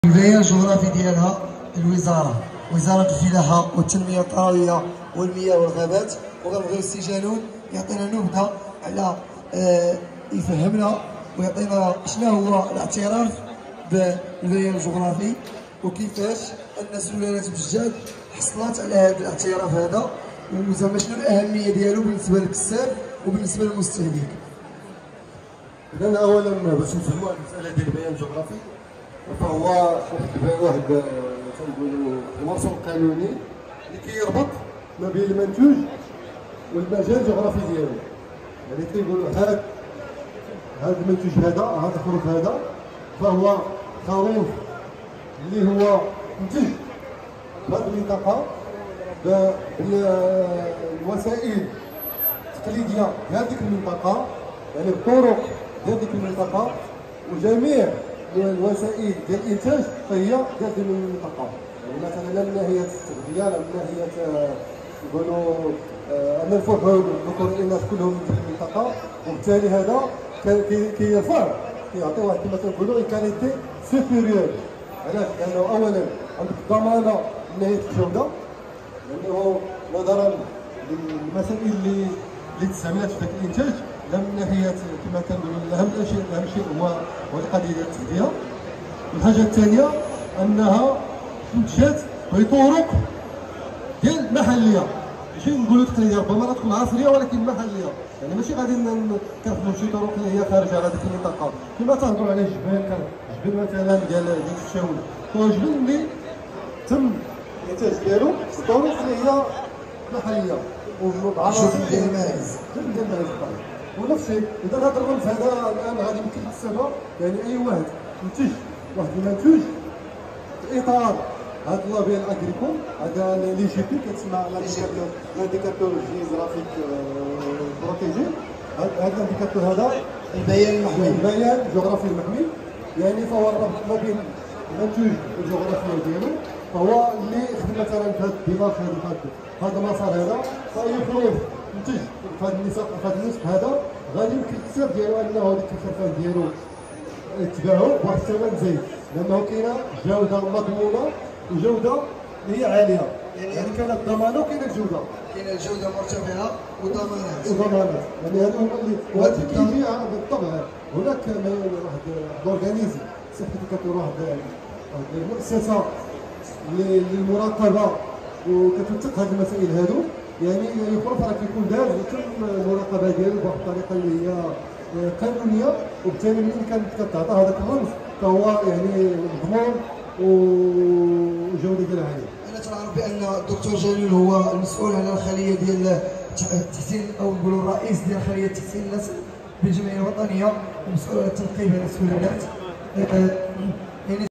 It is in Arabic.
البيان الجغرافي ديالها وزارة الفلاحة والتنمية القروية والمياه والغابات، وغنبغيو السي جالون يعطينا نبذة على يفهمنا ويعطينا شنو هو الاعتراف بالبيان الجغرافي وكيفاش أن سلالة بجاد حصلت على هذا الاعتراف هذا، وزعما شنو الأهمية ديالو بالنسبة للكساب وبالنسبة للمستهلك. إذن أولا باش نفهموا هذه المسألة ديال البيان الجغرافي، فهو واحد تنقولوا المرسوم القانوني اللي كيربط ما بين المنتوج والمجال الجغرافي ديالو. يعني كيقولوا هذا المنتوج هذا الخروف هذا فهو خروف اللي هو منتج في هذه المنطقة بالوسائل التقليدية ديال ديك المنطقة، يعني الطرق ديال ديك المنطقة وجميع الوسائل ديال الانتاج فهي ديال ديك المنطقه. يعني مثلا لا من ناحيه التغذيه لا من ناحيه نقولوا ان الفحول ذكور الاناث كلهم من ديك المنطقه، وبالتالي هذا كيرفع كيعطي واحد كما كنقولوا اون كاليتي سوبيريور. علاش؟ لانه اولا عندك ضمانه من ناحيه الجوده، لانه نظرا للمسائل اللي تستعملات في ذاك الانتاج، لا من ناحيه كما كنقولوا اهم شيء هو القضيه ديال التغذيه. والحاجه الثانيه انها منتجات بطرق ديال محليه، ماشي نقولوا تقليديه، ربما تكون عصريه ولكن محليه، يعني ماشي غادي كنخدموا شي طرق اللي هي خارجه على ديك المنطقه. كما تهضروا على جبل مثلا ديال الشاول، هو جبل اللي تم الانتاج ديالو بطرق اللي هي محليه وبعناصر ديال الماعز. ونفس الشيء اذا هذا الرمز هذا الان غادي يمكن السبب، يعني اي واحد ينتج واحد المنتوج في اطار هذا اللابيل اغريكول، هذا لي جي بي كتسمى لانديكاتور جيوغرافيك بروتيجي، هذا الانديكاتور هذا البيان المحمي، البيان الجغرافي المحمي، يعني فهو الربط ما بين المنتوج والجغرافيا ديالو، فهو اللي خدم مثلا في هذا الدماغ هذا المسار هذا، فاي خروف منتج في هذا النسق هذا غادي يمكن الحساب ديالو انه ديك الخرفان ديالو يتباعوا بواحد الثمن زايد، لانه كاينه جوده مضمونه وجوده اللي هي عاليه، يعني كاينه الضمانه وكاينه الجوده، كاينه الجوده مرتفعه وضمانات. يعني هذا هما اللي وهذا كيجي بالطبع. هناك واحد الاورغانيزم سيرتيفيكاتور، واحد المؤسسه للمراقبه وكتوثق هذه المسائل هذو، يعني يخرف راه كيكون دار وتم المراقبه ديالو بواحد الطريقه اللي هي قانونيه، وبالتالي ملي كانت كتعطى هذاك الرمز فهو يعني مضمون وجوده ديالها عاليه. انا تعرف بان الدكتور جليل هو المسؤول على الخليه ديال التحسين او نقولوا الرئيس ديال خليه تحسين النسل بالجمعيه الوطنيه، ومسؤول على التنقيب على السلالات.